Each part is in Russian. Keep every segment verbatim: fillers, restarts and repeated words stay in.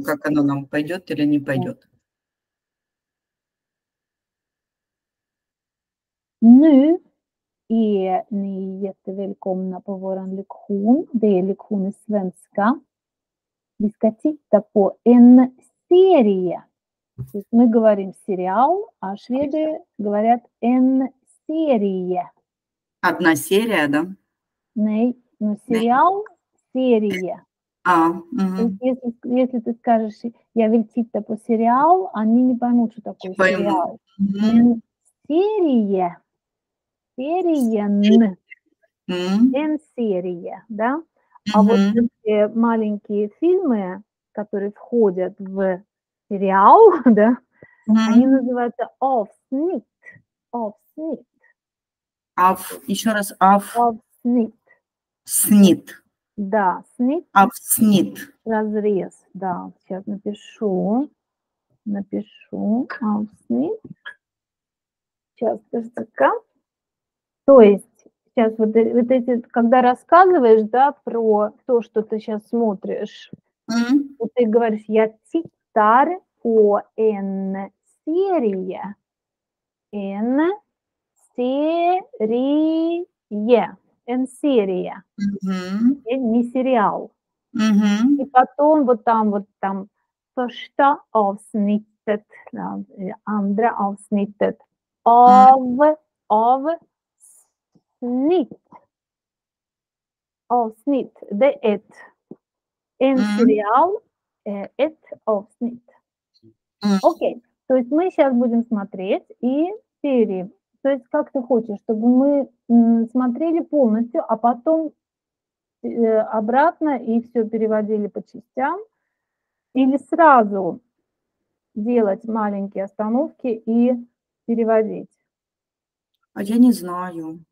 как оно нам пойдет или не пойдет. Nu är ni jättevälkomna på vår lektion. Det är lektion i svenska. Vi ska titta på en serie. То есть мы говорим сериал, а шведы говорят en serie. Одна серия, да? Nej, но сериал, серия. А, То угу. есть если, если ты скажешь, я vill titta по сериал, они не поймут, что такое Пойму. сериал. Угу. Men serie, serien, Угу. en serie, да? А вот эти маленькие фильмы, которые входят в сериал, да, они называются avsnitt. Avsnitt. Ав, еще раз, ав, Avsnitt. снит. Да, снит. Авснит. Разрез, да. Сейчас напишу. Напишу. Avsnitt. Сейчас, подожди-ка. То есть, сейчас вот, вот эти, когда рассказываешь, да, про то, что ты сейчас смотришь, Mm. вот ты говоришь, я tittar på en serie. En serie. En serie. Угу. Не сериал. Угу. И потом вот там вот там första avsnittet, да, andra avsnittet av, av snitt. Avsnitt, det är ett. En Mm. сериал, э, ett avsnitt. Mm. Окей, то есть мы сейчас будем смотреть и серии. То есть как ты хочешь, чтобы мы м, смотрели полностью, а потом э, обратно и все переводили по частям, или сразу делать маленькие остановки и переводить? А я не знаю.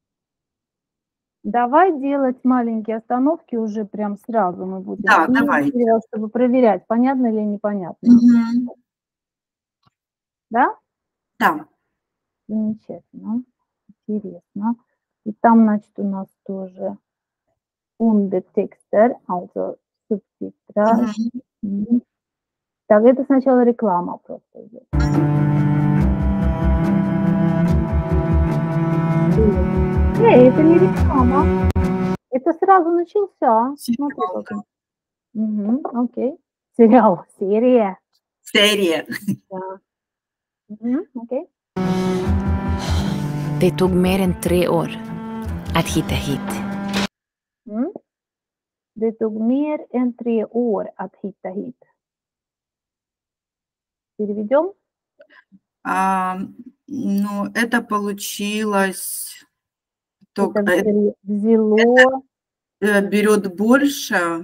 Давай делать маленькие остановки уже прям сразу мы будем. Да, И, давай. чтобы проверять, понятно или непонятно. Угу. Да? Да. Замечательно. Интересно. И там, значит, у нас тоже undertexter, also субтитры. Угу. Мгм. Так, это сначала реклама просто идет. Эй, это не реклама. Это сразу начался. Смотри, Сериал, как он. Угу, окей. Сериал, серия. Серия. Да. Угу, окей. Det tog mer än tre år att hitta hit. М. Det tog mer än tre år att hitta hit. Переведем? А, ну, это получилось, только Это это взя- взяло. э, берет больше,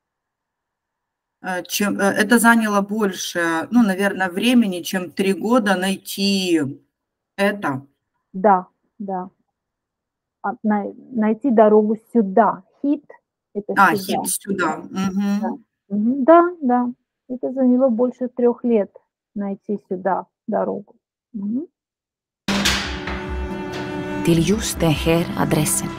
э, чем э, это заняло больше, ну, наверное, времени, чем три года найти это. Да, да. А, най- найти дорогу сюда. Хит – это А, сюда. хит сюда. Да. Угу. Мгм. Да, да. Это заняло больше трех лет найти сюда дорогу. Мгм. Till just den här adressen.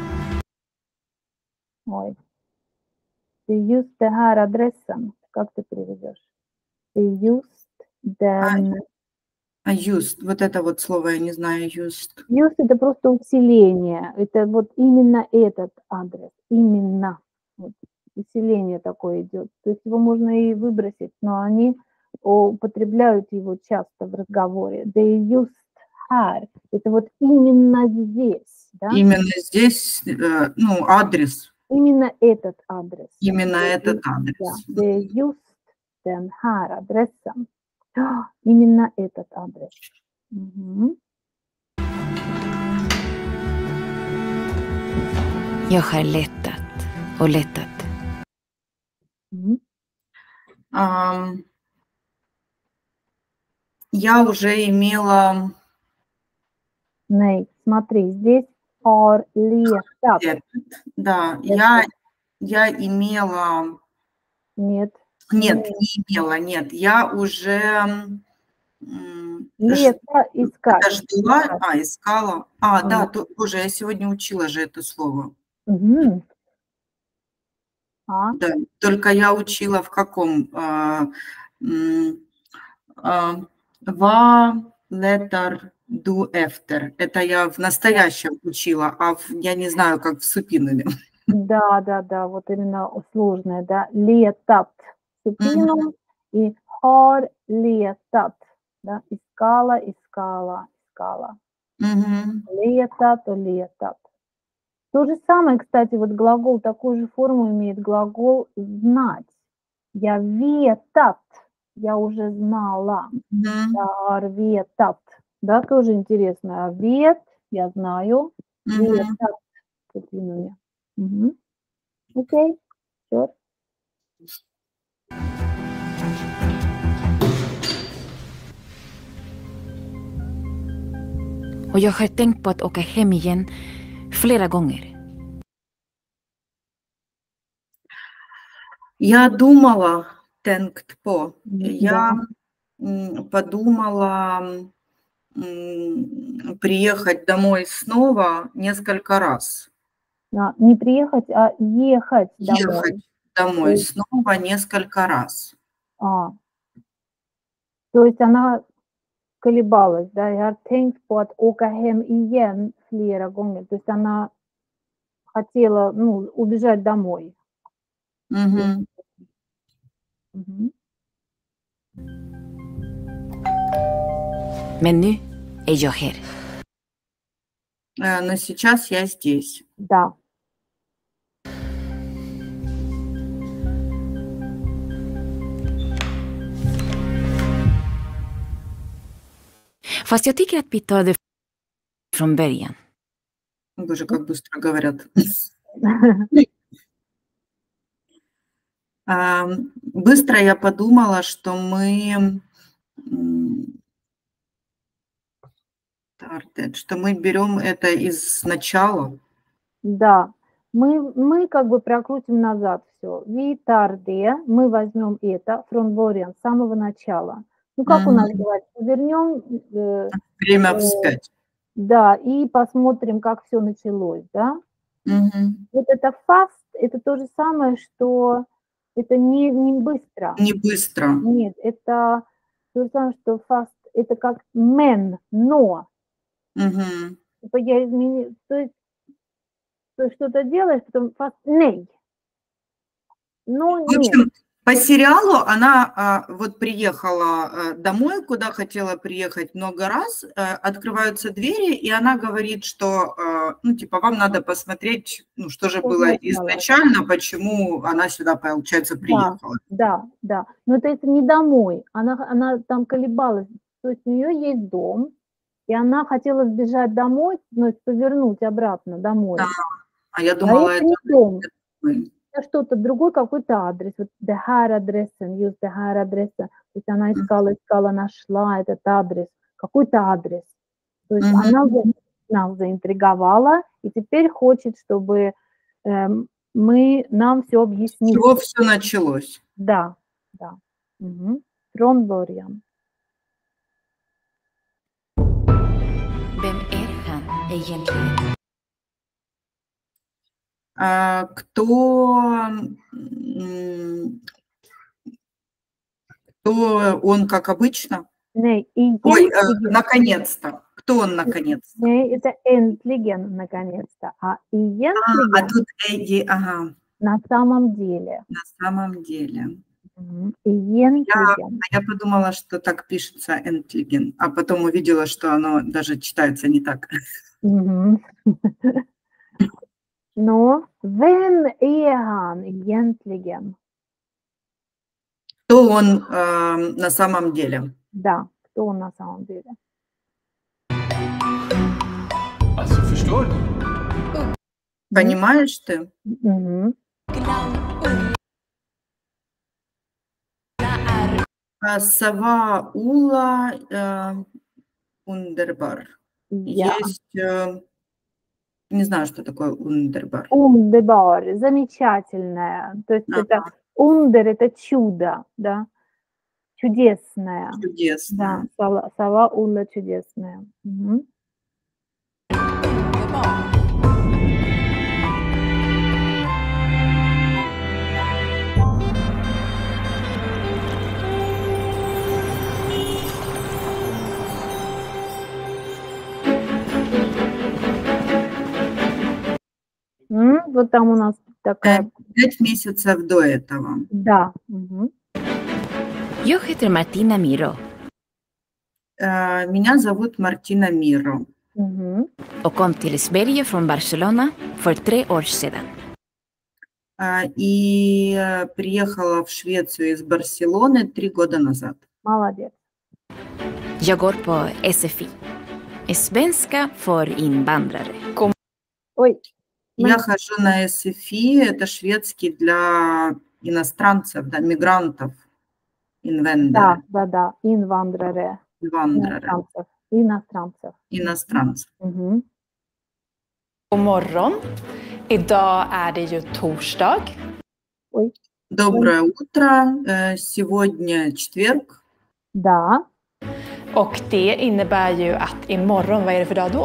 Ой. Det är just det här adressen. Как ты переведешь? Det är just den. А just, вот это вот слово я не знаю, just. Just это просто усиление. Это вот именно этот адрес. Именно. Вот усиление такое идет. То есть его можно и выбросить, но они употребляют его часто в разговоре. Det är just här. Это вот именно здесь. Да? Именно здесь, э, ну, адрес, Именно этот адрес. именно Det är- этот Да, адрес. det är just den här adressen. Ja, именно этот адрес. Мгм. Jag har letat och letat. Мгм. Ам, Я уже имела Nej, смотри, здесь har letat. этот, да, я, я имела, Нет. нет, Нет. не имела, нет, я уже м, ж- Лето искать. ждала, Искать. а, искала. А, да, А. то, боже, я сегодня учила же это слово. Мгм. А? Да, только я учила в каком? А, м, а, Ва, летар, ду, эфтер. Это я в настоящем учила, а в- я не знаю, как в супинами. Да, да, да, вот именно сложное, да. Letat supinum и har letat, да, искала, искала, искала. Мгм. Letat, letat. То же самое, кстати, вот глагол, такую же форму имеет глагол знать. Я ветат, я уже знала. Мгм. Я har vetat, да, тоже интересно. А вет, я знаю, Мгм. ветат supinum. Мгм. Окей, sure. Och jag har tänkt på att åka hem igen flera gånger. Я думала, tänkt på. Я Да. м, подумала м, приехать домой снова несколько раз. А, не приехать, а ехать домой. Ехать домой снова несколько раз. А. То есть она колебалась, да? Jag har tänkt på att åka hem igen flera gånger. То есть она хотела, ну, убежать домой. Мгм. Мгм. Men nu är jag här. Э, Но сейчас я здесь. Да. Fast jag tycker att vi tar det från början. Боже, как быстро говорят. А, Быстро я подумала, что мы м, тартет, что мы берем это из начала. Да. Мы, мы как бы прокрутим назад все. Vi tar det, мы возьмем это från början, с самого начала. Ну, как у нас Мгм. говорят, вернем, э, Время э, вспять. да, и посмотрим, как все началось, да. Мгм. Вот это fast, это то же самое, что это не, не быстро. Не быстро. Нет, это то же самое, что fast, это как men, но. Мгм. Типа я изменил, то есть ты что-то делаешь, потом fast nej. Но В нет. общем, по сериалу она а, вот приехала а, домой, куда хотела приехать много раз, а, открываются двери, и она говорит, что, а, ну, типа, вам надо посмотреть, ну, что же Что было сначала. изначально, почему она сюда, получается, Да, приехала. да, да. Но это, это не домой. Она, она там колебалась. То есть у нее есть дом, и она хотела сбежать домой, ну, есть повернуть обратно домой. Да, а я А думала, это это... не дом. Ой. Это что-то другой какой-то адрес. Вот the här adressen, just the här adressen. То есть она искала, искала, нашла этот адрес. Какой-то адрес. То есть Мгм. она уже нас заинтриговала и теперь хочет, чтобы эм, мы нам все С объяснили. чего все началось? Да, да. Мгм. Från början. Vem är han egentligen? А, кто, м, кто он, как обычно? Nej, Ой, э, egentligen. наконец-то. Кто он наконец-то? Nej, это äntligen, наконец-то. А А, а egentligen тут Эдди, ага, на самом деле. на самом деле. Мгм. Я, Egentligen. а я подумала, что так пишется Энтлиген, а потом увидела, что оно даже читается не так. Мгм. Но vem är han egentligen? Кто он э, на самом деле? Да, кто он на самом деле? Alltså, förstår du? Понимаешь ты? Мгм. А, Сава Ула э, Ундербар. Ja. Есть, э, не знаю, что такое Ундербар. Underbar, замечательная. То есть это Ага, under, это чудо, да, чудесная. Да, чудесно. сова, сова Уlla чудесная. Мгм. вот там у нас такая... Пять месяцев до этого. Да. Угу. Jag heter Martina Miro Э, Меня зовут Мартина Миро. Угу. och kom till Sverige från Barcelona för tre år sedan. Э, И э, приехала в Швецию из Барселоны три года назад. Молодец. Jag går på S F I, svenska för invandrare. Ой, Я мы- хожу на эс эф и, это шведский для иностранцев, да, мигрантов, да, инвендеры, да, да, инвандрare, инвандреры, иностранцев, иностранцев. иностранцев. Мгм. God morgon. Idag är det ju torsdag. Ой, Доброе утро, э, сегодня четверг, да, Och det innebär ju att imorgon, vad är det för dag då?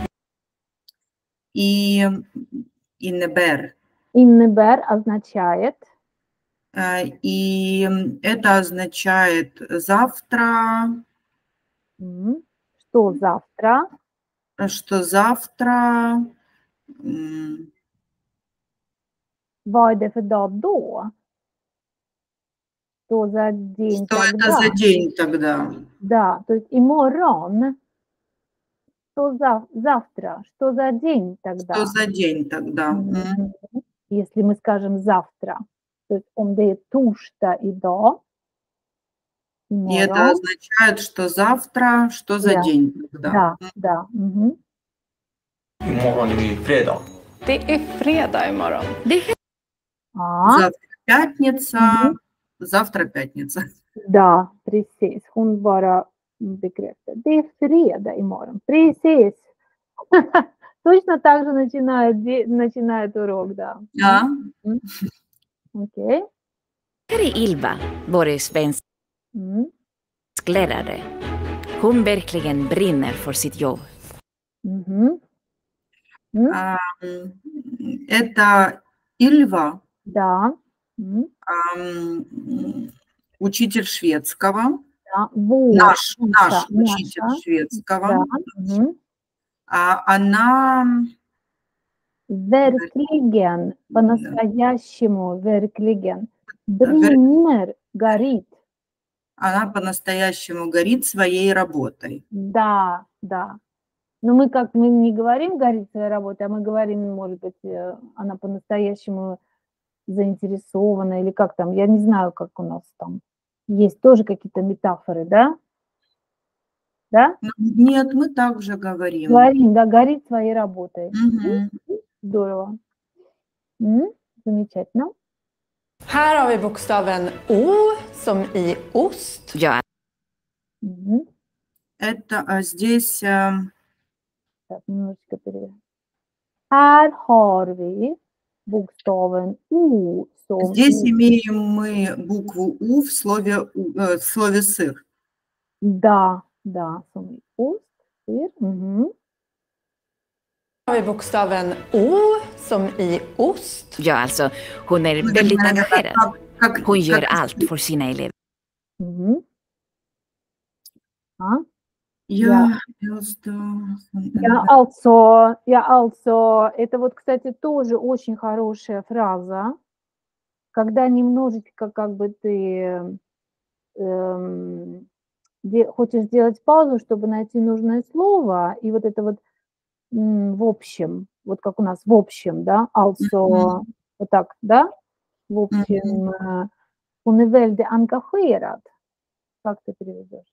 и инебер. innebär означает, Э, И это означает завтра, м, что завтра, что завтра, м, vad är det för dag då? Что за день что это тогда? за день тогда. Да, то есть imorgon, что за, завтра, что за день тогда? Что за день тогда? М. Мгм. Если мы скажем завтра, то есть om det är torsdag idag, И это imorgon, означает, что завтра, что за Да. день тогда. да, да, мгм. Imorgon är det fredag. Det är fredag imorgon. Ja, Завтра пятница, Мгм. завтра пятница. да, precis. Hon bara bekräftar. Det är fredag imorgon. Precis. Точно так же начинает, де- начинает урок, да. Ja. Окей. Här är Ilva, vår svensk М, lärare. Hon verkligen brinner för sitt jobb. мгм. М, А, м, Это Ильва, Да. М, ам, м, учитель шведского, да. Вот. наш, наша, наш учитель наша. шведского. Да. Мгм. А Она Verkligen, по-настоящему, verkligen. Brinner, горит. она по-настоящему горит своей работой. Да, да. Но мы как, мы не говорим горит своей работой, а мы говорим, может быть, э, она по-настоящему заинтересована или как там, я не знаю, как у нас там. Есть тоже какие-то метафоры, да? Да? Ну, Нет, мы также говорим. Говорим, да, горит своей работой. Мгм. Здорово. М, Замечательно. Här har vi bokstaven O som i ost. Ja, Мгм. Это а, здесь э, Так, немножечко переведу. Här har vi bokstaven O som Здесь i, имеем мы букву У в слове, у- э, в слове сыр. да, да, som i ost. Ser. Mhm. Här har vi bokstaven O som i ost. ja, alltså hon är Ну, väldigt наверное, engagerad. Как, как, Hon gör как- allt för sina elever. Mhm. Ja. Я просто... Ja, alltså, ja, alltså, это вот, кстати, тоже очень хорошая фраза, когда немножечко как бы ты эм, де- хочешь сделать паузу, чтобы найти нужное слово, и вот это вот м, в общем, вот как у нас в общем, да, also, вот так, да, в общем, э, hon är väldigt engagerad. Как ты переведешь?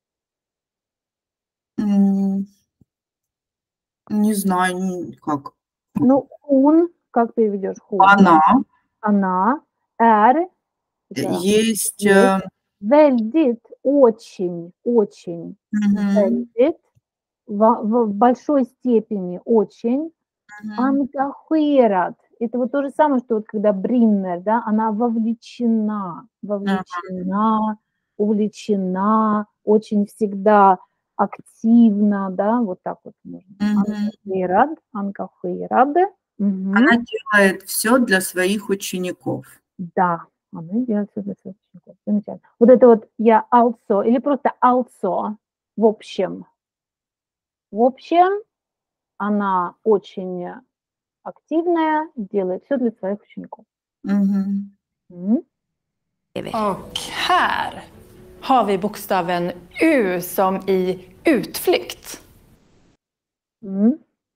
М, Не знаю, н- как. Ну, hon, как переведешь? Hon. Она. Она är, это Есть... Есть. э, väldigt, очень, очень, мгм, väldigt, в, в большой степени очень, мгм. engagerad. Это вот то же самое, что вот когда Бриннер, да, она вовлечена, вовлечена, увлечена, очень всегда активно, да, вот так вот можно. Мгм. Engagerad, engagerad. Мгм. Она делает все для своих учеников. Да, она делает всё для своих учеников. Замечательно. Вот это вот я also или просто also, в общем. В общем, она очень активная, делает все для своих учеников. Мгм. М. Och här har vi bokstaven U som i utflykt. М.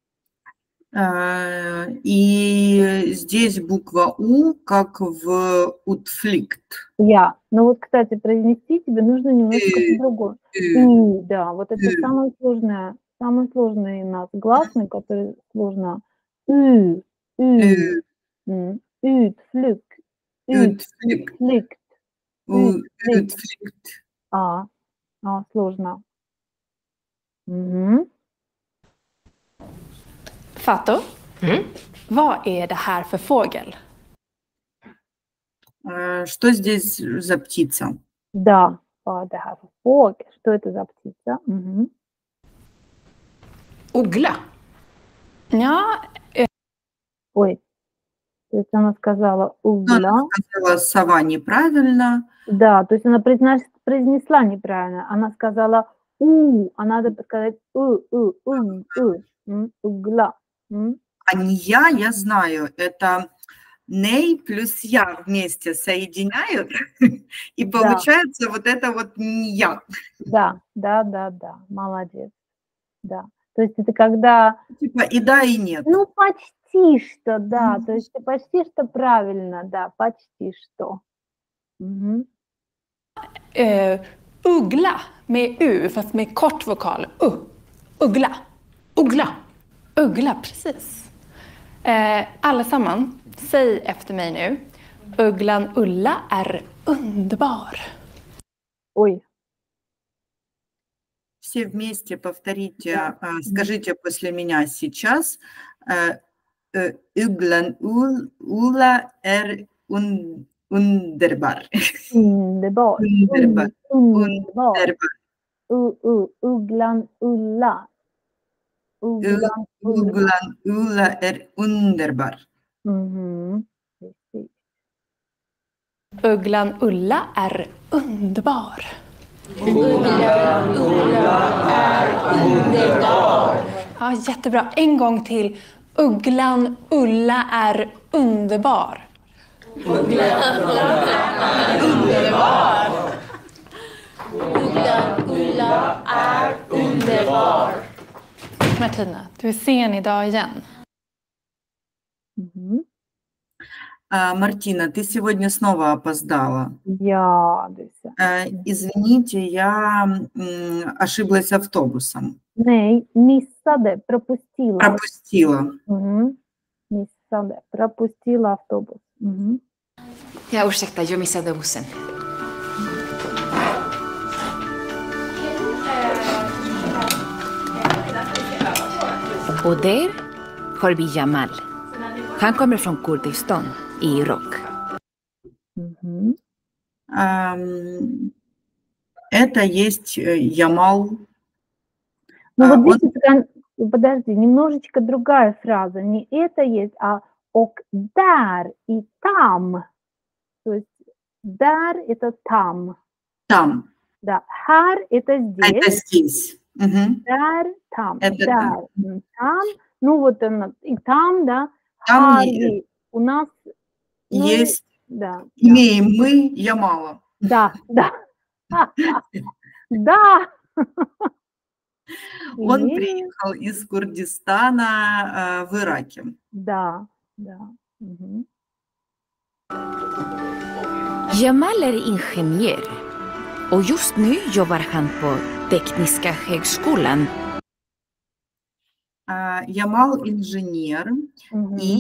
А, И здесь буква У, как в утфликт. Я. Ну вот, кстати, произнести тебе нужно немножко Э, по-другому. э, И, да, вот это э. самое сложное, самый сложный у нас гласный, который сложно. Ü, ü, Э, м, utflykt, Утфликт. utflykt, У- utflykt. Утфликт. А, а, сложно. Мгм. Fato, vad är det här för fågel? А, Что здесь за птица? Да, а, det här för fågel. Что это за птица? Мгм. Uggla. Ja, Ой, то есть она сказала Ну, угля. она сказала сова неправильно. Да, то есть она произнес, произнесла неправильно. Она сказала у, а надо сказать у, у, у, у, м, угла. М. А не я, я знаю, это ней плюс я вместе соединяют, и Да. получается вот это вот не я. Да, да, да, да, молодец. Да. То есть это когда, Типа и да, и нет. ну, почти что, да, Мгм. то есть ты почти что правильно, да, почти что. Мгм. eh, uggla med U fast med kort vokal. U. Uggla. Uggla. Uggla, precis. Eh, allesammans, säg efter mig nu. Ugglan Ulla är underbar. Ой, Все вместе повторите, Да. а, скажите после меня сейчас. э, э, Ugglan ul- Ulla är un- underbar. underbar. Underbar. Un, underbar. Underbar. U, u, ugglan Ulla. U- Ugglan Ulla. Ugglan Ulla är underbar. Mhm. Precis. Ugglan Ulla är underbar. Ja, jättebra. En gång till. Ugglan Ulla är underbar. Martina, du är sen idag igen. Мгм. А, Мартина, ты сегодня снова опоздала. Я, Дуся. Э, Извините, я м, ошиблась автобусом. Nej, missade, пропустила. Пропустила. Mhm. Missade, пропустила автобус. Mhm. Ja, ursäkta, jag missade bussen. Och där har vi Jamal. Han kommer från Kurdistan i Irak. Mhm. Ам, Это есть э, Ямал. Ну А, вот он- здесь, это кон- подожди, немножечко другая фраза. Не это есть, а och där и там. То есть där это там. Там. Да, här это А это здесь, здесь. Мгм. där, там, Это där, м, там. Ну вот она, и там, да, Там Харви. У нас, ну, Есть, да, да, имеем мы Ямала. да, да. Да. Он Имеем. приехал из Курдистана э, в Ираке. Да, да. Мгм. Jamal är ingenjör och just nu jobbar han på Tekniska högskolan. А, Ямал инженер, Мгм. и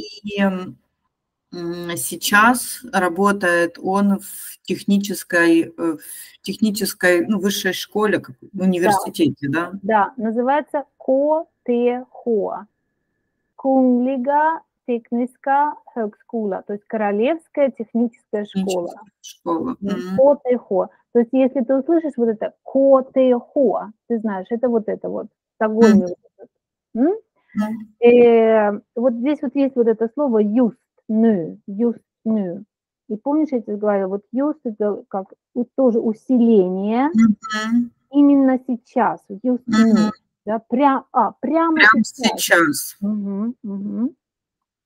м, сейчас работает он в технической, э, в технической, ну, высшей школе, как- в университете, да? Да, называется КТХ. Kungliga Tekniska högskola, то есть Королевская техническая школа. Школа. М, Мгм. КТХ. То есть если ты услышишь вот это КТХ, ты знаешь, это вот это вот, в Стокгольме. Мгм. вот это. М? Мгм. Э, вот здесь вот есть вот это слово just nu, just nu. И помнишь, я тебе говорила, вот just это как у- тоже усиление Мгм. именно сейчас, just Мгм. nu. Да, прям, а, прямо Прямо сейчас. сейчас. Мгм, мгм.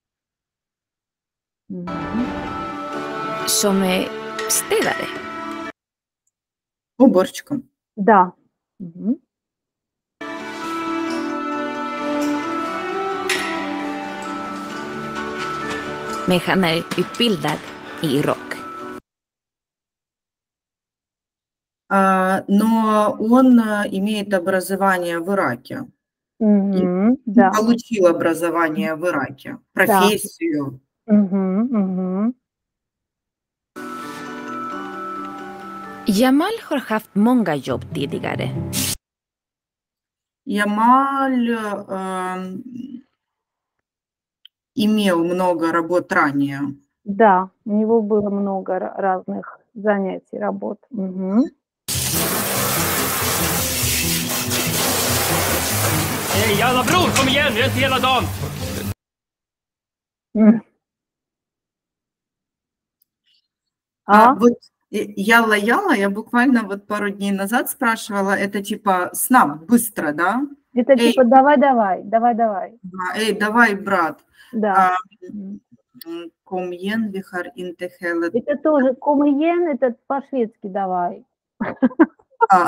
Мгм. Som är städare. Уборщиком. Да. Мгм. Men han är utbildad i Irak. А, но он а, имеет образование в Ираке. Мгм. Он Да. получил образование в Ираке, профессию. Мгм. Мгм. Jamal har haft många jobb tidigare. Ямаль ам, имел много работ ранее. Да, у него было много ра- разных занятий, работ. Мгм. Hej, jävla bror, kom igen! Vi har inte hela dagen! М. А А? вот э, яла-яла, я буквально вот пару дней назад спрашивала, это типа снап, быстро, да? Это Эй, типа давай-давай, давай-давай. да, эй, давай, брат. Да. А, М. м, Комьен вихар интехелет. Это тоже комиен, это по-шведски давай. А,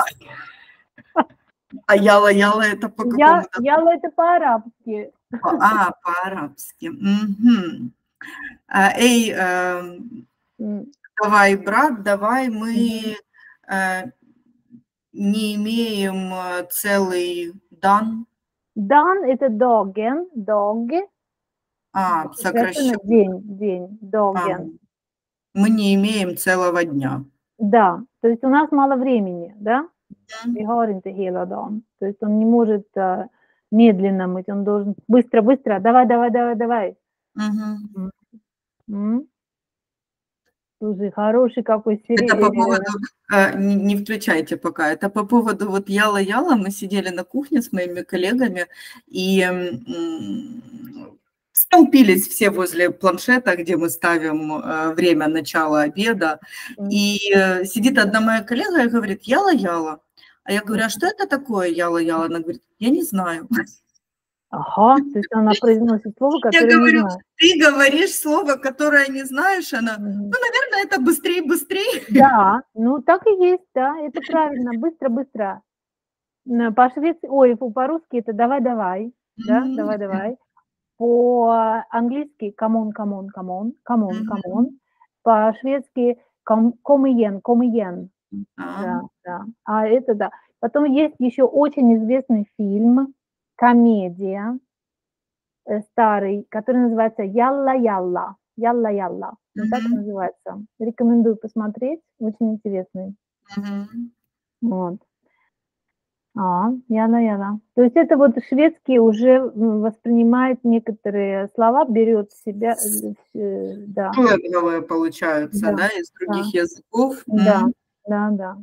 а яла-яла это по Я, какому-то... яла это по-арабски. по- А, по-арабски. Мгм. А, Эй, эм, М. давай, брат, давай, мы Мгм. э, не имеем э, целый дан, Дан это dagen, dag. а, Сокращенно сокращенно. день, день, А, dagen. мы не имеем целого дня. Да, то есть у нас мало времени, да? Мгм. Vi har inte hela dagen. То есть он не может э, медленно мыть, он должен быстро-быстро, давай, давай, давай, давай. Мгм. М. Слушай, хороший какой Это сериал. по поводу, э, не, не включайте пока, это по поводу вот яла-яла, мы сидели на кухне с моими коллегами и м, столпились все возле планшета, где мы ставим э, время начала обеда, и э, сидит одна моя коллега и говорит яла-яла, а я говорю, а что это такое яла-яла? Она говорит, я не знаю. Ага, то есть она произносит слово, Я которое не говорю, знает. ты говоришь слово, которое не знаешь, она, Мгм. ну, наверное, это быстрее, быстрее. Да, ну так и есть, да, это правильно, быстро-быстро. Н- По-шведски, ой, фу, по-русски это давай-давай, да, Мгм. давай-давай. По-английски come on, come on, come on, come on, come on. По-шведски come, come igen, come igen. А, Да, да. А это да. Потом есть еще очень известный фильм, комедия, э, старый, который называется «Ялла-ялла». «Ялла-ялла». Он так и мгм, называется. Рекомендую посмотреть. Очень интересный. мгм. Вот. А, «Ялла-ялла». То есть это вот шведский уже м, воспринимает некоторые слова, берет в себя, э, э, да, Сленговые получаются, да, да, из да, других языков. да, М. да, да.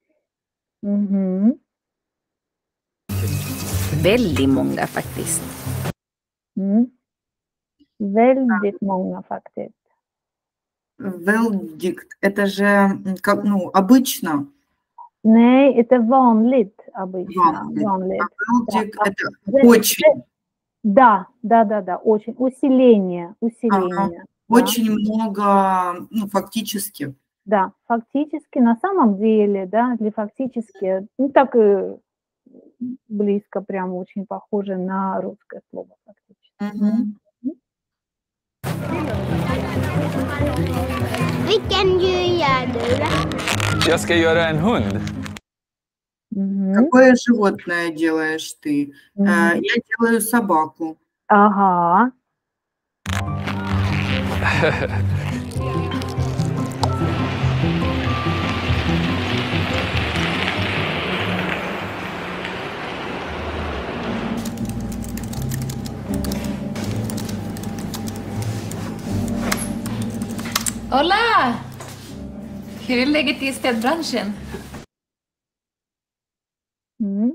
Мгм. Väldigt många faktiskt. М. Väldigt många faktiskt. Велдикт, это же м, как, ну, обычно. Nej, это vanligt обычно. Vanligt. Vanligt. А велдик Да, а это ве- очень, Да, да, да, да, очень. Усиление, ага, усиление. Да, очень много, ну, фактически. да, фактически, на самом деле, да, или фактически, ну так и близко, прям очень похоже на русское слово фактически. Мгм. Vilken djur gör du då? Jag ska göra en hund. Мгм. Какое животное делаешь ты? Э, Мгм. Я делаю собаку. Ага. Hola! Hur är läget i städbranschen? М.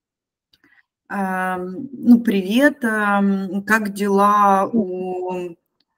Ам, Ну, привет, ам, как дела у...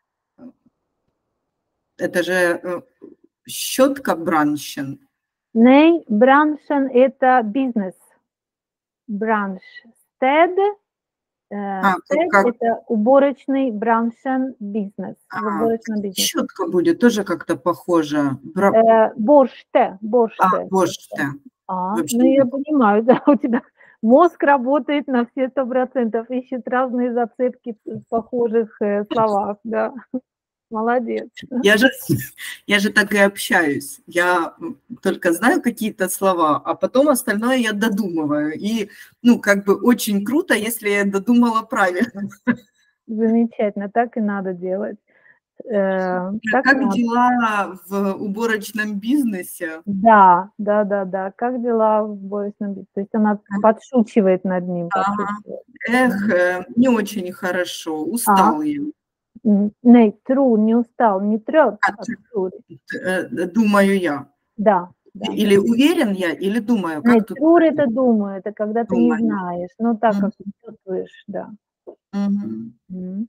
Это же э, щетка бранщен. Nej, branschen это бизнес. Bransch. Städ Э, А, как, Стед как это уборочный браншен бизнес. В а, уборочном бизнесе. щетка будет тоже как-то похоже. Бра- Э, борште, А, борште. борште. А, Вообще ну я не- понимаю, да, у тебя мозг работает на все сто процентов, ищет разные зацепки в похожих э, словах, да. Молодец. Я же, я же так и общаюсь. Я м, только знаю какие-то слова, а потом остальное я додумываю. И, ну, как бы очень круто, если я додумала правильно. Замечательно, так и надо делать. Э, так и Как надо. дела в уборочном бизнесе? Да, да, да, да. Как дела в уборочном бизнесе? То есть она подшучивает над ним, Ага. подшучивает. Эх, э, не очень хорошо, устал я. М, Nej, tror, не устал, не трёт, А, а т- tror. э, Думаю я. Да, да. Или уверен я, или думаю, Nej, как тут tror это думаю, это когда ты не думаю. знаешь, но так, Мгм. как ты чувствуешь, да. Мгм. М.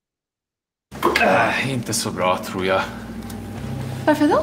Äh, inte så bra, tror jag. Varför då?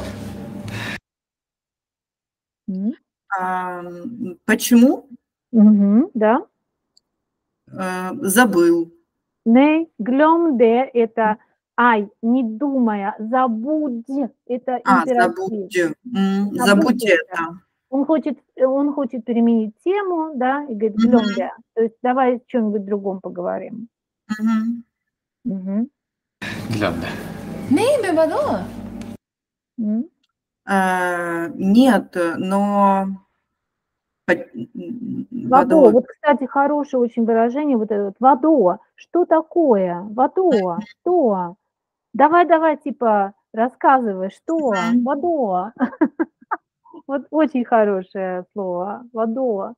М. А, м, почему? Мгм, да. Э, Забыл. Nej, glöm det, это ай, не думая, забудь, это А, императив. забудь. М, Забудь Забудь это. это. Он хочет, э, он хочет переменить тему, да, и говорит, Мгм. glöm det. То есть давай о чём-нибудь другом поговорим. Мгм. Мгм. Glöm det. Nej, men vadå? М. А, Нет, но по- м, Водо. водой. Вот, кстати, хорошее очень выражение, вот это вот водо. Что такое? Водо. Что? Давай, давай, типа, рассказывай, что? Мгм. Водо. Вот очень хорошее слово. Водо.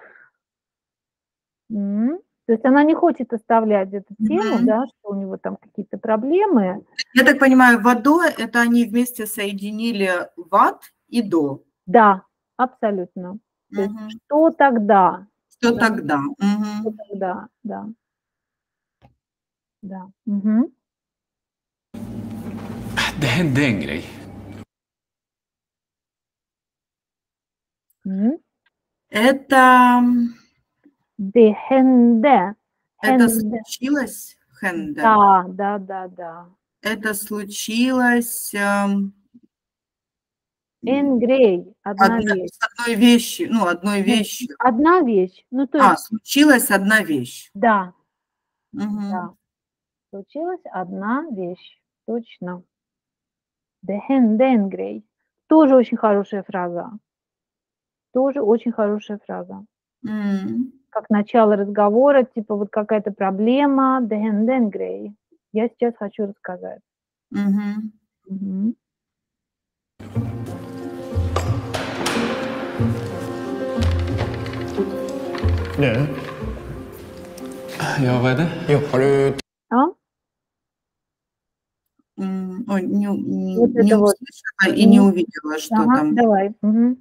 М. То есть она не хочет оставлять эту тему, Мгм. да, что у него там какие-то проблемы. Я так понимаю, водой это они вместе соединили ват и до. Да, абсолютно. То есть Мгм. что тогда? Что Да, тогда? что Мгм. тогда, да. Да. Мгм. Det hände en grej. М. Это, Det hände. это Hände. случилось, хенде. Да, да, да, да. Это случилось эм, En grej, одна одна- вещь. с одной вещи, ну, одной Нет, вещью. одна вещь. Ну, то А, есть, случилась одна вещь. да, Мгм. да. Случилась одна вещь. Точно. Det hände en grej. Тоже очень хорошая фраза. Тоже очень хорошая фраза. М. Как начало разговора, типа вот какая-то проблема. Det hände en grej. Я сейчас хочу рассказать. Мгм. Мгм. Du, Ja, vad är det? jo, har du А? М, Ой, не, у- не- Вот не это вот. услышала и не М. увидела, что Ага, там. давай. Мгм.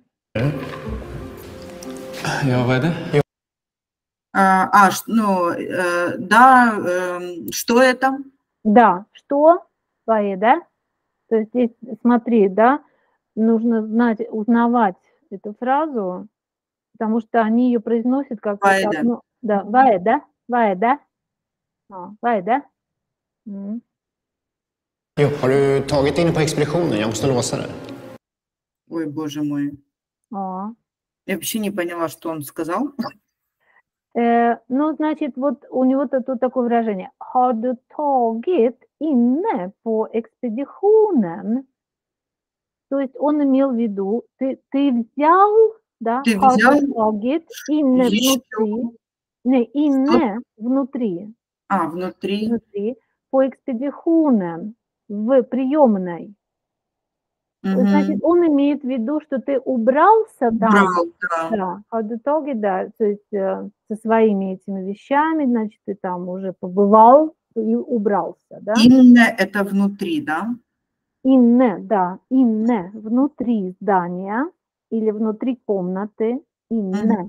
Ja, vad är det? А, а, ш- ну, э, да, эм, что это? Да, что? Твои, да? То есть здесь, смотри, да, нужно знать, узнавать эту фразу, потому что они ее произносят как вот Вайда. одно. Да, вай, да? Вай, да? А, вай, да? М. Jo, har du tagit in på expeditionen? Jag måste låsa det. Ой, боже мой. А. Я вообще не поняла, что он сказал. Э, ну, значит, вот у него тут тут такое выражение. Har du tagit inne på expeditionen? То есть он имел в виду, ты, ты взял, да, Ты har взял du tagit inne еще внутри, не, inne внутри, А, внутри. внутри, по expeditionen, в приемной. Значит, Мгм. он имеет в виду, что ты убрался там, Брал, да. да, har du tagit, да, то есть э, со своими этими вещами, значит, ты там уже побывал и убрался, да. Инне это внутри, да? Inne, да, inne, внутри здания или внутри комнаты, inne.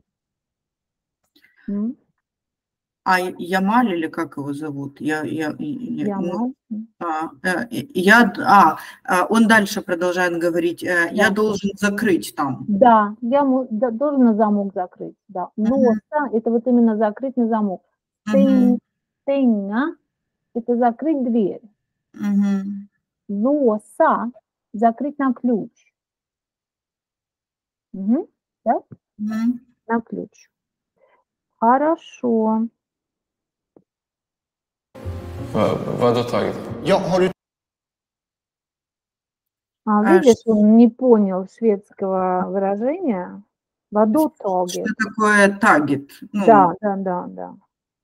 М. А Ямаль или как его зовут? Я, я, я, Я ну, мал. а, э, я, а, а, он дальше продолжает говорить, э, я Да. должен закрыть там. Да, я му- да, должен на замок закрыть, да. Мгм. Лоса – это вот именно закрыть на замок. Мгм. Stänga – это закрыть дверь. Мгм. Låsa – закрыть на ключ. Мгм. Да? Мгм. На ключ. Хорошо. Vad, vadå tagit? Ja, har du А, А видишь, ш- он не понял шведского выражения. Что Vadå-taget? такое target? Ну, Да, да, да, да.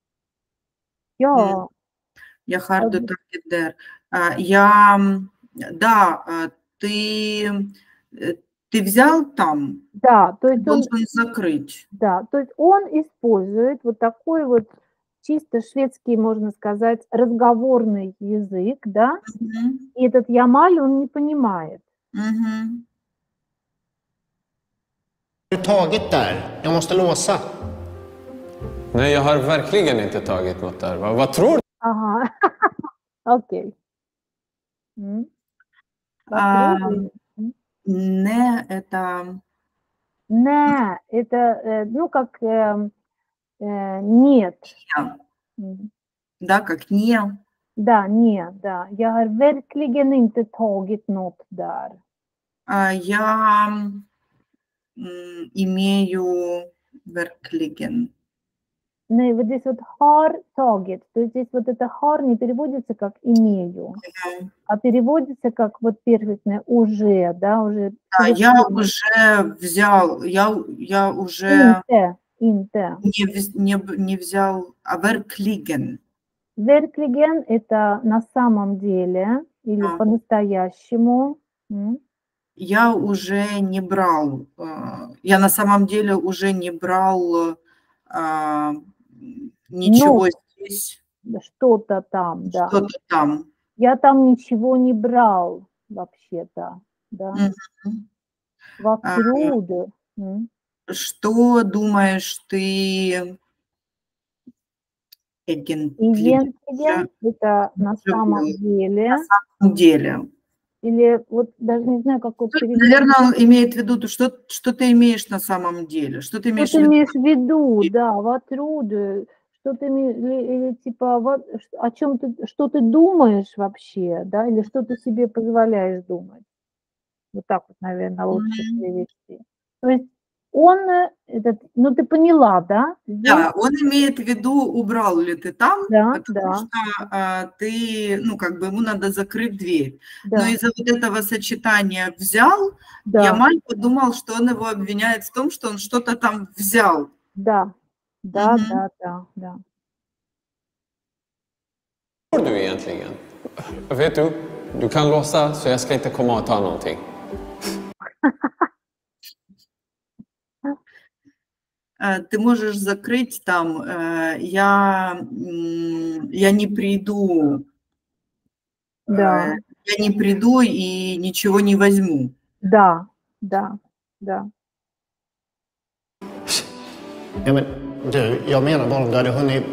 Ja, я харду Од- target there. А, Я, м, да, а, ты, э, ты взял там, да, то ты есть он, должен закрыть. да, то есть он использует вот такой вот чисто шведский, можно сказать, разговорный язык, да, Мгм. и этот Ямаль он не понимает. Мгм. tagit där? Jag måste låsa. Nej, jag har verkligen inte tagit något där. Vad, vad tror du? Ага, окей. М. А, Попробуй. М. Не, это Не, это, э, ну, как эм, э, нет. я. М. Да, как не. Да, не, да. Jag har verkligen inte tagit något där. А, Я м, имею verkligen. Nej, вот здесь вот har tagit, то есть здесь вот это har не переводится как имею, Мгм. а переводится как вот первичное уже, да, уже. Да, я совершенно. уже взял, я, я уже Inte, inte. не, вз- не, б- не взял, а verkligen. Verkligen это на самом деле или А, по-настоящему. М. Я уже не брал, а, я на самом деле уже не брал а, м, Ну, ничего здесь, что-то там, да. что-то там. Я там ничего не брал вообще-то, да. Мгм. А, Вокруг. М. Что думаешь ты, egentlig? Egentligen это на Уже самом было. деле, На самом деле. или вот даже не знаю, как вот перевести. Наверное, он имеет в виду, то, что, что ты имеешь на самом деле, что ты Что имеешь в ты виду. имеешь в виду, да, ватруды, что ты име- или, или типа вот ш- о чем ты, что ты думаешь вообще, да, или что ты себе позволяешь думать. Вот так вот, наверное, лучше Мгм. перевести. То есть он, э, этот, ну ты поняла, да, здесь, Да, он имеет в виду, убрал ли ты там, да, потому да, что а, ты, ну, как бы ему надо закрыть дверь. Но да, из-за вот этого сочетания взял, да, Ямаль подумал, что он его обвиняет в том, что он что-то там взял. да, да, Мгм. да, да, да. Vad tror du egentligen? Vet du, du kan låsa så jag ska inte komma och ta någonting. Э, Ты можешь закрыть там, э, я, м, я не приду, Да, э, я не приду и ничего не возьму. да, да, да. Ja, men du, jag menar bara om du hade hunnit...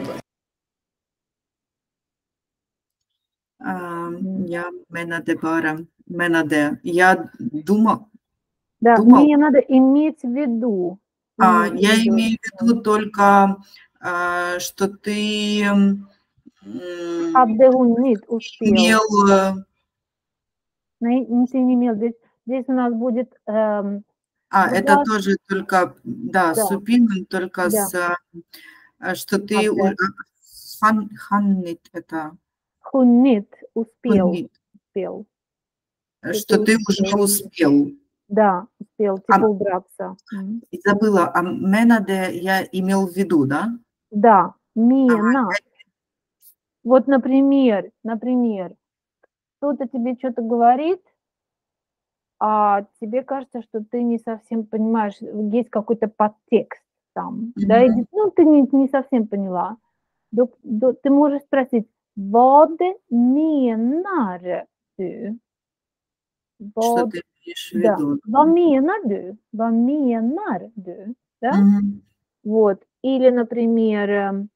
А, М. Я менаде бара, менаде. Я думал, Да, думал, мне надо иметь в виду. а, Иметь в я виду. имею в виду только, а, что ты м, Hade hunnit успел. имел, э, Не, не, ты не имел. Здесь, здесь у нас будет эм, а, это другая- тоже только, да, Да. супинным, только Да. с, а, что ты, Hade у- хан, ханнит, это, hunnit успел. hunnit, Успел. что ты уже успел. Да, успел типа А- убраться. М. Забыла, а менаде я имел в виду, да? Да, А, мена. Вот, например, например, кто-то тебе что-то говорит, а тебе кажется, что ты не совсем понимаешь, есть какой-то подтекст там, да, Мгм. или, ну, ты не, не совсем поняла. Då, då, ты можешь спросить, vad menar du? Что Vad, ты имеешь в да, виду? vad menar du? Vad menar du? Да? Мгм. Вот. Или, например, эм,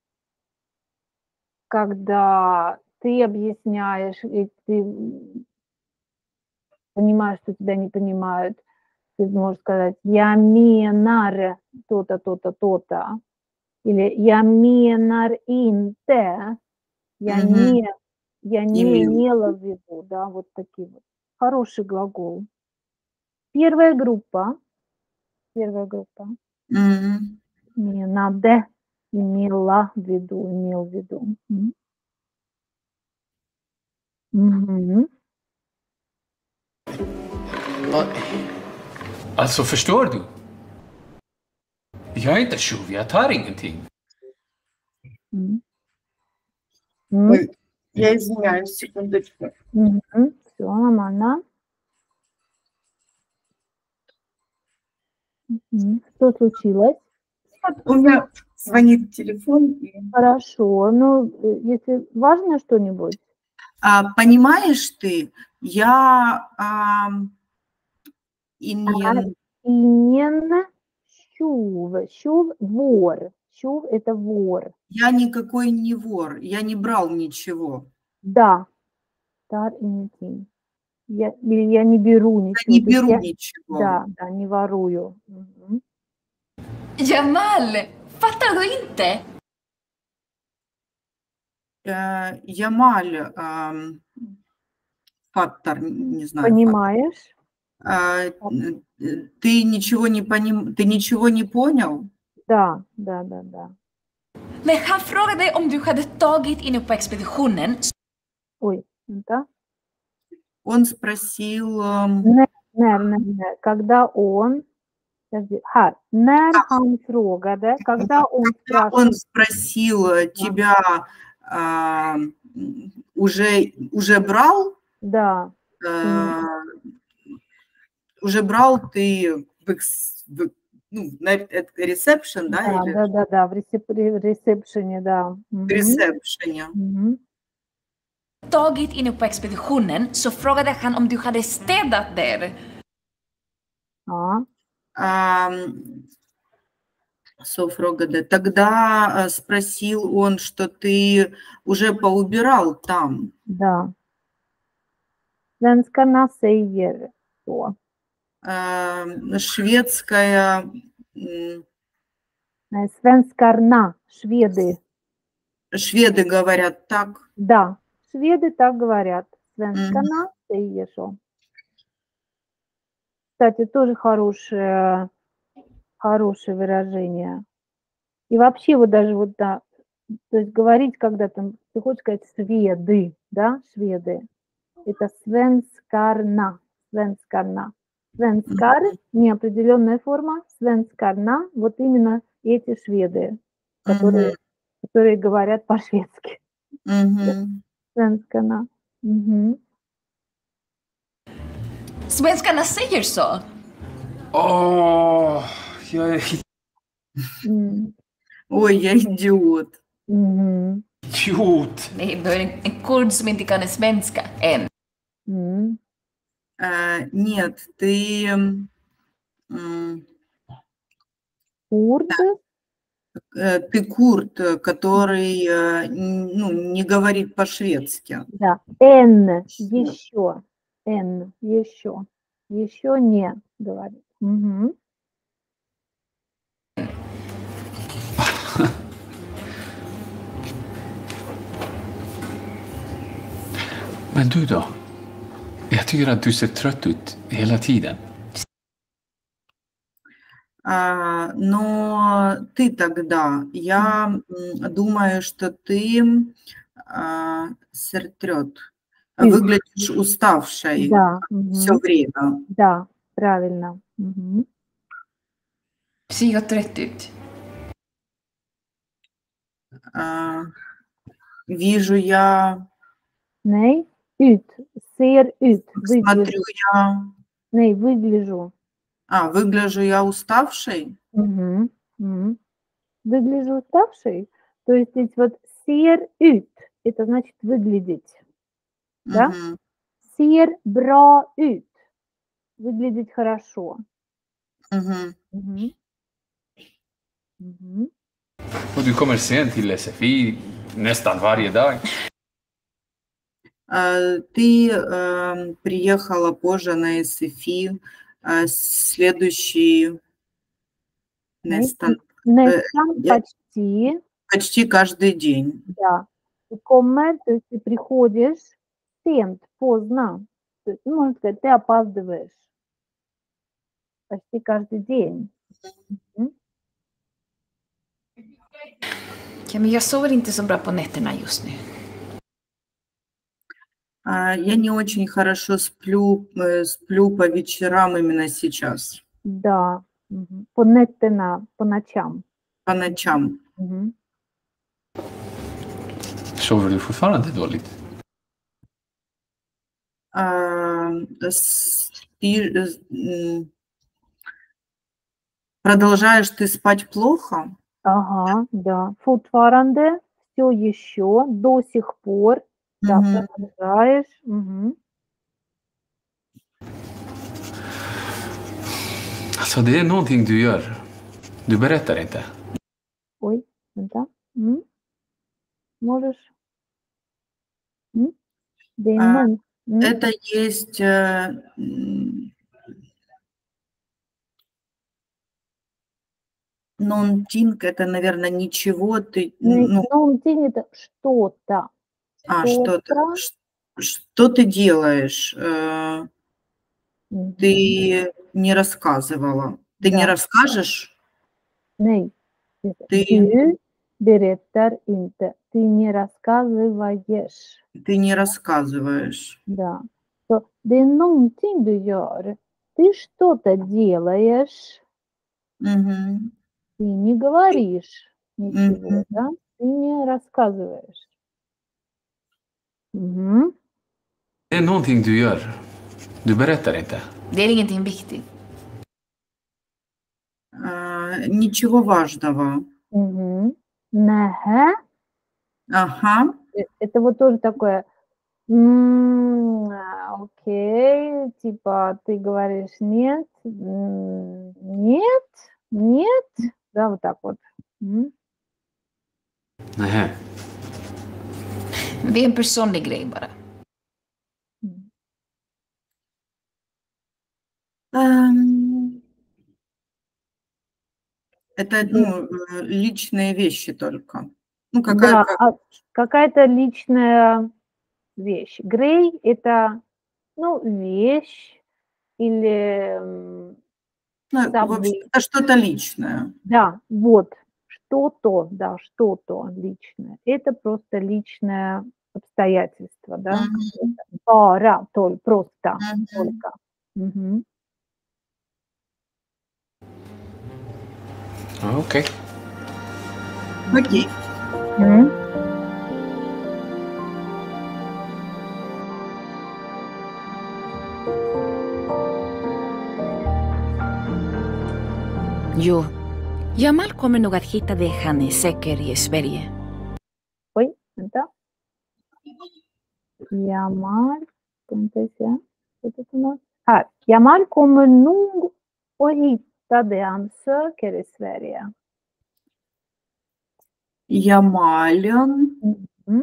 когда ты объясняешь, и ты м, понимаешь, что тебя не понимают, ты можешь сказать, я menar то-то, то-то, то-то. Или я menar inte. Я Мгм. не, я не Имел. имела в виду, да, вот такие вот. Хороший глагол. Первая группа. Первая группа. Мгм. Menade. Имела в виду, имел в виду. М. Мгм. Alltså, förstår du? Jag är inte tjuv, jag tar ingenting. М. М. Ой, я извиняюсь, секундочку. Мгм. Всё нормально. Мгм. Что случилось? Вот у меня звонит телефон. и- Хорошо. Ну, э, если важно что-нибудь? А, понимаешь ты, я ам, иньен- Ingen tjuv. Tjuv — вор. Tjuv — это вор. я никакой не вор, я не брал ничего. Да. Tar ingenting. Я, или я не беру Я ничего. не То есть беру я, ничего. да, да, не ворую. Мгм. Jamal, fattar du inte? Э, Ямаль, ам, фаттер, не знаю, фаттер. Понимаешь? А, н- э, ты ничего не поним, ты ничего не понял? Да, да, да, да. Men han frågade om du hade tagit inne på expeditionen. Ой, да. Он спросил, ам, När, när, när, när. Когда он, подожди, här, när han frågade, когда он когда спрашивал, он спросил э, тебя, а, м, уже, уже брал, да, э, уже брал ты в, экс- в- ну, на ресепшн, да, да, или да, да, да, в ресеп- ре- ресепшене, да. в Мгм. ресепшене. Мгм. Tagit inne på expeditionen så frågade han om du hade städat där. А, Ам, Софрогада. Тогда э, спросил он, что ты уже поубирал там. да. Svenskarna säger så. Ам, Шведская, м, Nej, svenskarna, шведы. шведы говорят так. Да, шведы так говорят. Мгм. Svenskarna säger så. Кстати, тоже хорошее, хорошее выражение. И вообще вот даже вот, да, то есть говорить, когда там, ты хочешь сказать шведы, да, шведы, это свенскарна, свенскарна. Свенскар – неопределенная форма, свенскарна – вот именно эти шведы, которые, Мгм. которые говорят по-шведски. Мгм. Свенскарна. Мгм. Svenskarna säger så. Åh, jag är М. Ой, я идиот. Мгм. idiot. Nej, du är en, en kurd som inte kan svenska än. М. Э, Нет, ты м, Курд, э, ты курд, э, который э, н- ну, не говорит по-шведски. да, Н, еще, Н, еще, еще не говорит. Мгм. Men du då? Jag tycker att du ser trött ut hela tiden. А, Но ты тогда, я м, думаю, что ты а, сертрет, М. выглядишь уставшей Да, все мгм. время. Да, правильно. Мгм. Ser jag trött ut? А, Вижу я, Nej, ut, ser ut, выгляжу. смотрю я, Nej, выгляжу. а, выгляжу я уставшей. Мгм. М. Выгляжу уставшей. То есть здесь вот ser ut, это значит выглядеть. Да? Мгм. Ser bra ut, выглядеть хорошо. Мгм. Мгм. Мгм. Och du kommer sent till S F I nästan varje dag. А, Ты эм, приехала позже на СФИ, а, следующий Nej, Нестан. Nästan я- почти, почти каждый день. да. Ты kommer, то есть ты приходишь sent, поздно. То есть, ну, можно сказать, ты опаздываешь почти каждый день. М. Ja, men jag sover inte så bra på nätterna just nu. А, Я не очень хорошо сплю, э, сплю по вечерам именно сейчас, Да. Мгм. По nätterna, по ночам. по ночам. Мгм. Sover du fortfarande dåligt? А, спи- э, м, Продолжаешь ты спать плохо? Ага, да. Fortfarande, все еще, до сих пор. Да, Мгм. продолжаешь. Мгм. Alltså det är någonting du gör. Du berättar inte. Ой, vänta. Mm. Можешь? М? Det är А, någon. Mm. Это есть э, м, non-ting, это, наверное, ничего, ты, Не- ну, Någonting это что-то. а, что-то, Что-то. ш- что ты делаешь, э, Мгм. ты не рассказывала. Ты не Да. расскажешь, Nej. ты, Du berättar inte. Ты не рассказываешь. ты не рассказываешь. Да. Så det är någonting du gör. Ты что-то делаешь. Мгм. Ты не говоришь ничего, Мгм. да? Ты не рассказываешь. Мгм. Det är någonting du gör. Du berättar inte. Det är ingenting viktigt. А, Ничего важного. Мгм. Nähä. Ага. Э, Это вот тоже такое, м, а, окей, типа ты говоришь нет, м, нет, нет, да, вот так вот. М. Nej. Det är en personlig grej bara. М. Эм, Это, Да, ну, э, личные вещи только. Ну, да, какая, как, а какая-то личная вещь. Грей – это, ну, вещь или м, ну, в общем, событие. это что-то личное. Да, вот, что-то, да, что-то личное. Это просто личное обстоятельство, да, Мгм. какое-то. Bara, толь, просто, Мгм. только. Мгм. Ja, okej. Окей. М. Jo, Jamal kommer nog att hitta det han är säker i Sverige. Ой, vänta. Jamal, ska inte se. Vad är det för något? Här. Jamal kommer nog att hitta det han söker i Sverige. Ямалин Мгм.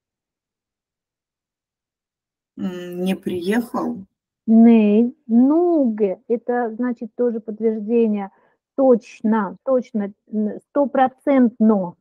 м, не приехал. Nej, nog. Это значит тоже подтверждение. Точно, точно, н- стопроцентно.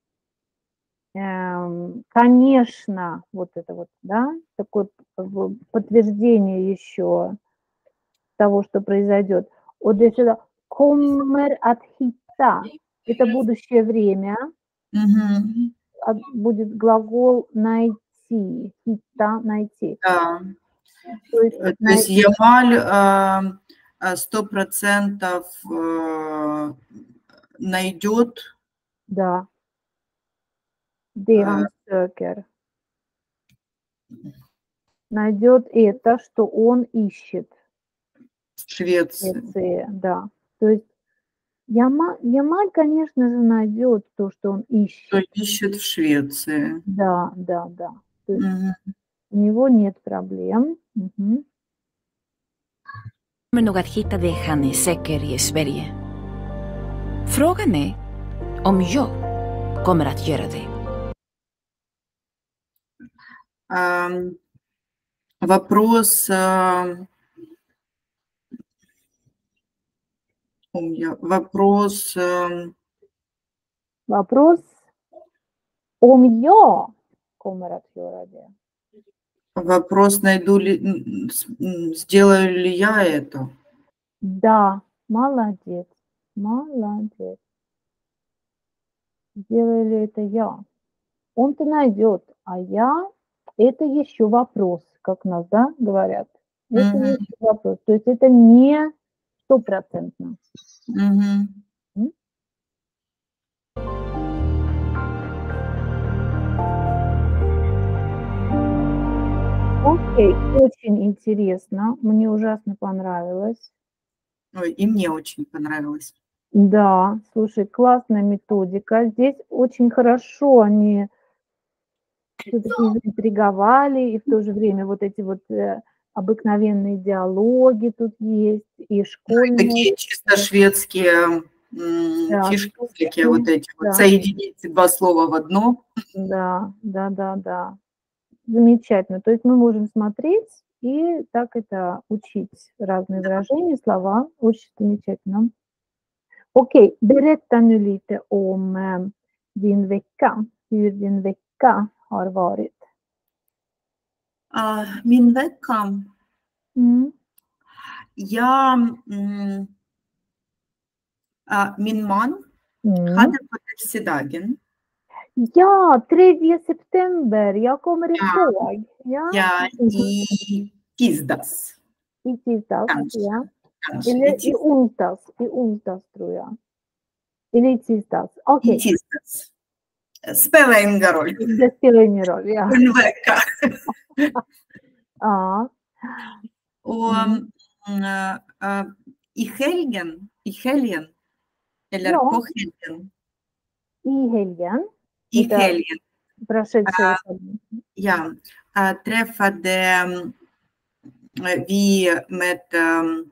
Эм, конечно, вот это вот, да, такое как бы подтверждение еще того, что произойдет. Вот здесь это kommer att hitta. Это будущее время. Мгм. а Будет глагол найти. Hitta, найти. Да. То есть Э, То най- есть Ямаль э, э, сто процентов э, найдет да. Det э, han söker. Найдет это, что он ищет в в Швеции. Швеции, да. То есть Яма, Ямаль, конечно же, найдет то, что он Что ищет. ищет в Швеции. Да, да, да. То есть Мгм. у него нет проблем. Мгм. Kommer nog att hitta det han är säker i Sverige. Frågan är om jag kommer att göra det. Ам, Вопрос, а, у меня вопрос, ам, Вопрос. Om jag kommer att göra det. Вопрос, найду ли, м, с- м, сделаю ли я это? Да, молодец, молодец. Сделаю ли это я? Он-то найдет, а я, это еще вопрос, как у нас, да, говорят. Это Мгм. еще вопрос. То есть это не стопроцентно. Мгм. М? Окей, очень интересно. Мне ужасно понравилось. Ой, и мне очень понравилось. Да, слушай, классная методика. Здесь очень хорошо они всё-таки заинтриговали, и в то же время вот эти вот э, обыкновенные диалоги тут есть, и школьные. Такие чисто шведские м, Да, фишки всякие, шутки, вот эти вот. да. Соединить два слова в одно. Да, да, да, да. Замечательно. То есть мы можем смотреть и так это учить разные выражения, слова. Очень замечательно. Okej, berätta nu lite om eh, din vecka, hur din vecka har varit. А, Min vecka. Mm. Я, м, а, min man Mm. hade födelsedagen. Ja, tredje september, jag kommer ihåg. Ja, Ja, mm. i tisdags. I tisdags, Kanske, ja. kanske. Eller I i tisdags. onsdags, i onsdags tror jag. Eller i tisdags, I okej. tisdags. Spelar ingen roll. Det spelar ingen roll, ja. En vecka. Ja. Och Mm. mm, äh, i helgen, i helgen, eller Ja. på helgen, I helgen. i Это helgen, прошедшие äh, выходные. ja, äh, träffade äh, vi med ähm,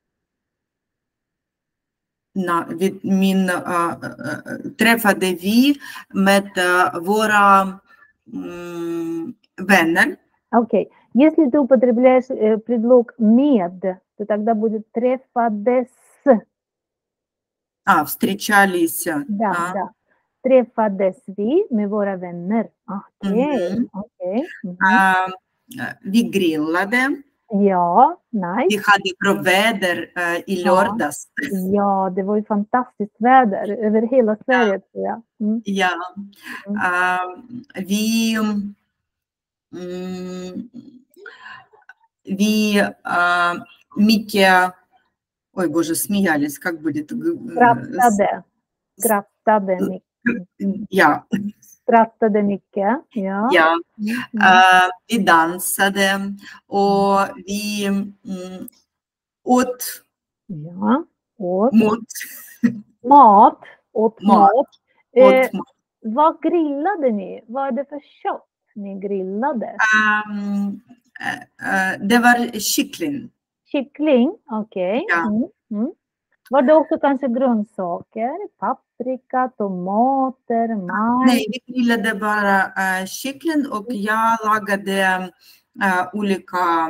na, vid min, äh, äh, träffade vi med äh, våra mm, vänner. Окей. Если ты употребляешь э, предлог med, то тогда будет träffades. А, встречались. Да, а, да. Träffades vi med våra vänner. Okej, Мгм. okej. Mhm. А, äh, vi grillade. Ja, nice. Vi hade bra väder äh, i Ja. lördags. Ja, det var ju fantastiskt väder över hela Sverige tror jag. Mm. Ja. Mm. А, vi м, vi а, mycket, ой, боже, смеялись, как будет? г- с- Skrattade. Skrattade mycket. Ja, Skrattade mycket. Ja. ja. Mm. А, vi dansade och vi mm, åt Ja. Åt mat. mat. Åt Mat. mat. Eh, Åt mat. vad grillade ni? Vad är det för kött ni grillade? Um, äh, äh, det var kyckling. Kyckling, okej. Ja. Mm. Mm. Var det också kanske grönsaker? Paprika, tomater, majs? Nej, vi grillade bara äh, kyckling och jag lagade äh, olika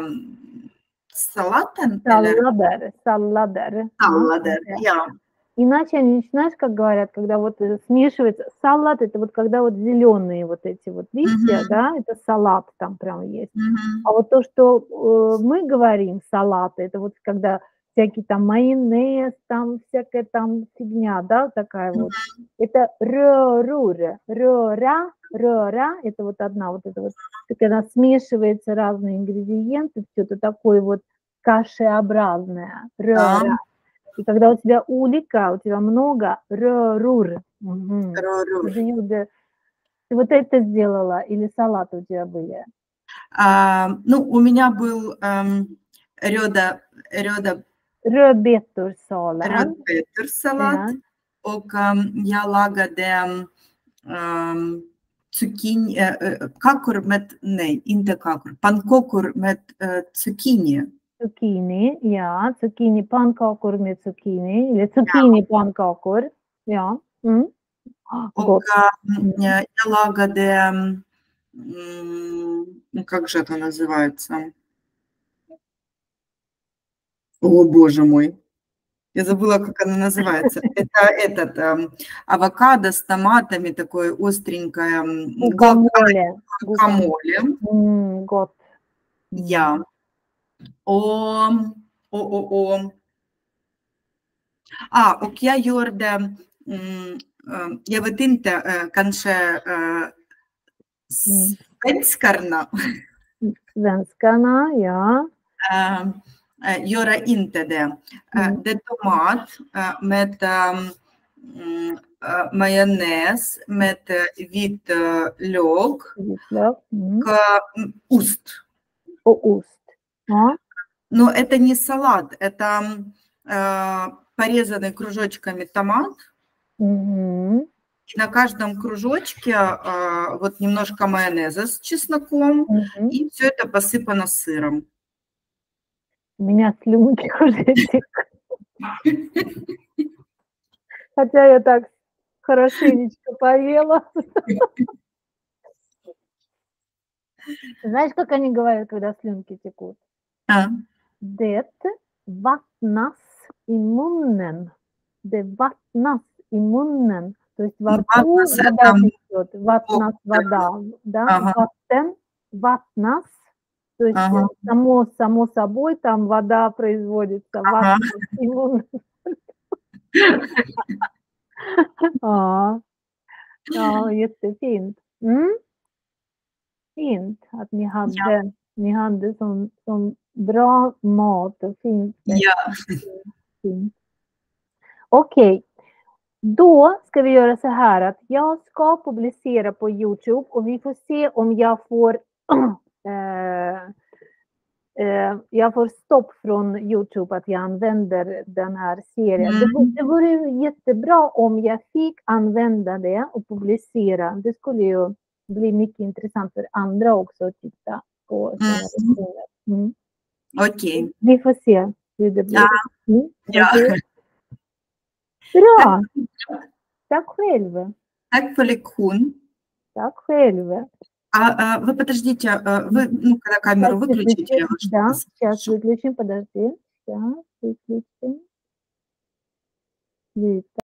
salaten. Eller Sallader, sallader. sallader. Ja. Ja. Иначе они, знаешь, как говорят, когда вот э, смешивается, салат, это вот когда вот зеленые вот эти вот листья, Мгм. да, это салат там прям есть. Мгм. А вот то, что э, мы говорим салаты, это вот когда всякий там майонез, там всякая там фигня, да, такая вот. Это рёрур, рёра, рёра, это вот одна вот это вот, это когда смешиваются разные ингредиенты, все это такое вот кашеобразное, рёра. Да. И когда у тебя улика, у тебя много рёрур. Мгм. Ророр. Ты Юда, ты вот это сделала или салаты у тебя были? А, ну, у меня был эм, рёда, рёда, Rödbetorssalen. rödbetorsalat Ja. och эм, jag lagade эм, zucchini, äh, äh, kakor med, nej, inte kakor, pannkakor med äh, zucchini. Zucchini, ja. Zucchini, pannkakor med zucchini. Eller zucchini-pannkakor. Ja. Mm. Ah, Och gott. эм, э, я лагade, эм, м, ну, как же это называется? О, боже мой. Я забыла, как она называется. Это этот эм, авокадо с томатами, такое остренькое. м, Гукамоле. Гукамоле. Mm, gott. Ja. Och, och, och, och. Ah, och jag gjorde, mm, eh, jag vet inte, eh, kanske eh, svenskarna Svenskarna, ja. eh, eh, gör inte det. Eh, Mm. Det är tomat eh, med eh, mm, eh, majonnäs, med eh, vit eh, lök Vitlök. Mm. och mm, ost. Och ost. Ja. Но это не салат, это э, порезанный кружочками томат. Мгм. И на каждом кружочке э, вот немножко майонеза с чесноком, Мгм. и все это посыпано сыром. У меня слюнки уже текут. Хотя я так хорошенечко поела. Знаешь, как они говорят, когда слюнки текут? А, Det vattnas i munnen. Det vattnas i munnen. То есть во рту Vattnas вода это течет. Vattnas вода. Да? Ага. Vatten, vattnas. То есть Ага. э, само, само собой там вода производится. Ага. Vattnas i munnen. Ja. Ja, jättefint. Mm. Fint att ni hade, ni hade som, som bra mat och fint. sätt. Ja. Fint. Okej, då ska vi göra så här att jag ska publicera på Youtube och vi får se om jag får eh, eh, jag får stopp från Youtube att jag använder den här serien. Det, vore- det vore ju jättebra om jag fick använda det och publicera. Det skulle ju bli mycket intressant för andra också att titta på sådana Mm. lektioner. Mm. Окей. Vi får se hur det blir. Ja. Mm. Ja. Okej. Bra! Tack själv. Так för lektion. Tack själv. А, а, вы подождите, а, вы, ну, когда камеру Сейчас выключите, я выключим. вас Да, что-то сейчас спрошу. выключим, подожди. Сейчас выключим. Вита.